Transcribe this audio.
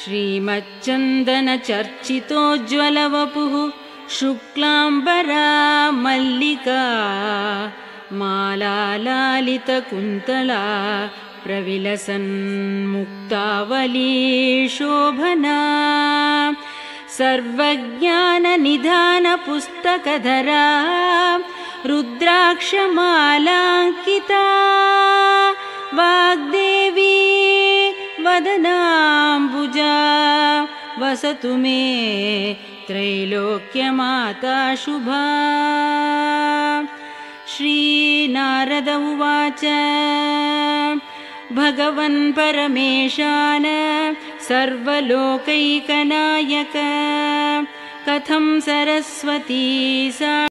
श्रीमच्चन्दनचर्चितोज्ज्वलवपुः शुक्लाम्बरा मल्लिका मालालालितकुन्तला प्रविलसन्मुक्तावली शोभना सर्वज्ञाननिधानपुस्तकधरा रुद्राक्षमालाङ्किता वाग्देवी वदनाम्बुजा वसतु मे त्रैलोक्यमाता शुभा। श्रीनारद उवाच भगवन् परमेशान सर्वलोकैकनायक कथं सरस्वती सा